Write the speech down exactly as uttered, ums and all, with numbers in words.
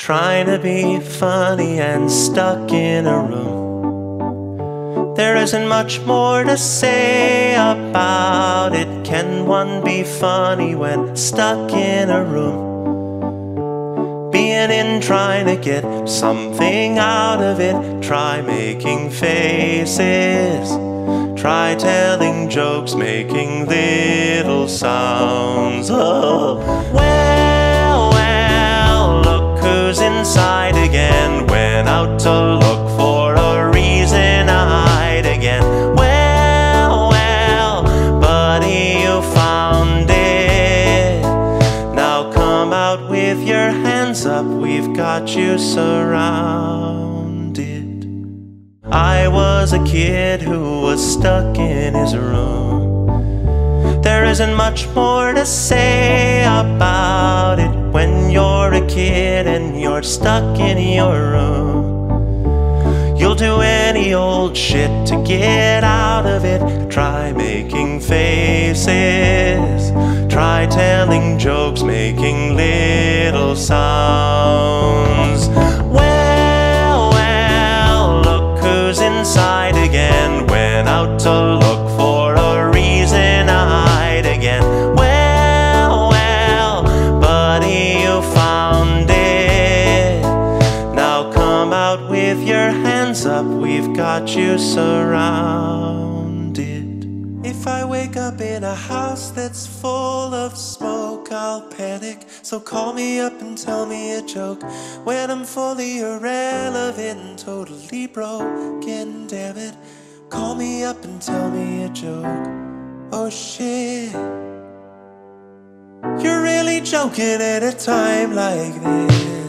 trying to be funny and stuck in a room. There isn't much more to say about it. Can one be funny when stuck in a room? Being in, trying to get something out of it. Try making faces, try telling jokes, making little sounds. Oh, well, well, look who's inside again. Went out to look for a reason to hide again. Well, well, buddy, you found it. Now come out with your hands up, we've got you surrounded. I was a kid who was stuck in his room. There isn't much more to say about it when you're a kid and you're stuck in your room. You'll do any old shit to get out of it. Try making faces, try telling jokes, making little sounds. Well, well, look who's inside again. Went out to look for a reason to hide again. Well, well, buddy, you found it. Now come out with your hands up, we've got you surrounded. If I wake up in a house that's full of smoke, I'll panic. So call me up and tell me a joke. When I'm fully irrelevant and totally broken, damn it, call me up and tell me a joke. Oh shit, you're really joking at a time like this.